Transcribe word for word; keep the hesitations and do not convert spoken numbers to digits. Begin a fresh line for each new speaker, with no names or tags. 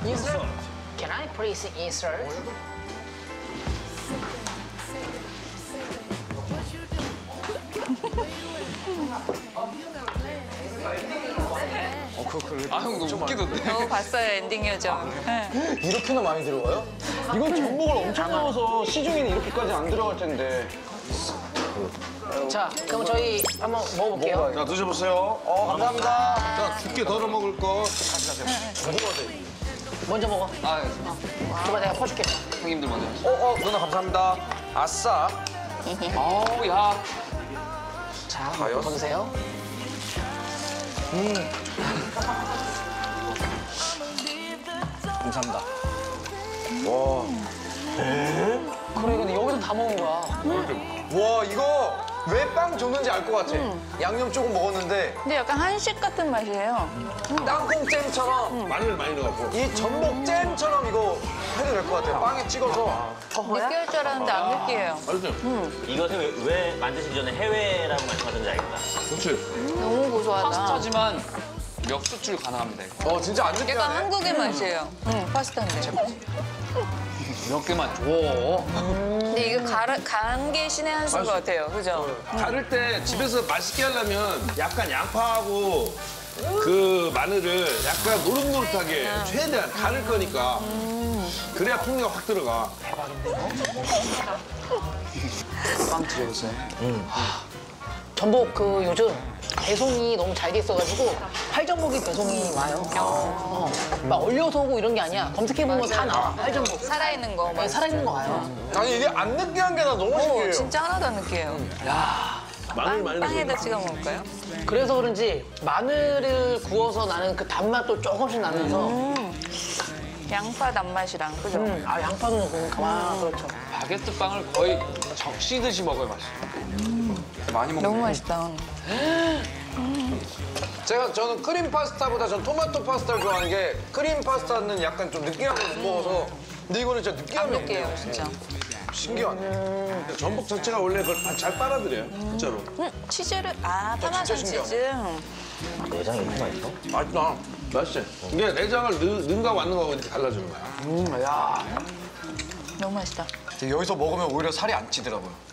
Insert? Can I please insert?
어, 그거 그래.
아, 형 너무 웃기던데.
저 봤어요, 엔딩 요정. 네.
이렇게나 많이 들어가요? 이건 전복을 엄청 넣어서 시중에는 이렇게까지 안 들어갈 텐데.
자, 그럼 저희 한번 먹어볼게요.
자, 드셔보세요.
어, 감사합니다.
자, 두께 덜어 먹을 거.
먼저 먹어.
아,
줘봐, 내가 퍼줄게.
형님들 먼저.
어, 어, 누나 감사합니다. 아싸.
아우, 야.
자, 먹어보세요.
감사합니다.
와,
그래, 근데 여기서 다 먹은 거야.
와, 이거 왜 빵 줬는지 알 것 같아. 양념 조금 먹었는데
근데 약간 한식 같은 맛이에요.
땅콩잼처럼
마늘 많이 넣어갖고.
이 전복 잼처럼 이거 해도 될 것 같아요. 빵에 찍어서.
느끼할 줄 알았는데 안 느끼해요.
알죠?
이것을 왜, 왜 만드시기 전에 해외라고 말씀하셨는지 알겠다.
그렇지.
너무 고소하다.
파스타지만 몇 수출 가능합니다. 이거.
어, 진짜 안
약간
느끼하네.
한국의 맛이에요. 응, 파스타인데.
몇 개만 줘.
근데 이거 간 게 신의 한 수인 것 같아요. 그죠?
가를 때 집에서 맛있게 하려면 약간 양파하고 그 마늘을 약간 노릇노릇하게 최대한 가를 거니까. 그래야 풍미가 확 들어가.
빵 드셔보세요.
전복 그 요즘 배송이 너무 잘 돼 있어가지고 팔전복이 배송이 와요. 어. 막 얼려서 오고 이런 게 아니야. 검색해보면 다 나와, 팔전복.
살아있는 거.
네, 살아있는 거 와요.
아니, 이게 안 느끼한 게 나 너무
오,
신기해요.
진짜 하나도 안 느끼해요.
마늘 많이 넣어서.
빵에다 찍어 먹을까요?
그래서 그런지 마늘을 구워서 나는 그 단맛도 조금씩 나면서
양파 단맛이랑, 그죠?
음, 아, 양파도 넣고 가만 그렇죠.
바게트 빵을 거의 적시듯이 먹어요, 맛이. 많이 먹네.
너무 맛있다.
제가 저는 크림 파스타보다 전 토마토 파스타를 좋아하는 게 크림 파스타는 약간 좀 느끼한 걸 못 먹어서 근데 이거는 진짜 느끼함이
안
없네요.
느끼해요, 진짜.
신기하네.
전복 자체가 원래 그걸 다 잘 빨아들여요, 진짜로.
음, 치즈를, 아, 파마산
진짜
치즈.
내장이 이렇게 맛있어?
맛있다. 맛있지? 이게 내장을 넣, 넣은가 왔는가 이렇게 달라지는 거야.
음, 야.
너무 맛있다.
여기서 먹으면 오히려 살이 안 찌더라고요.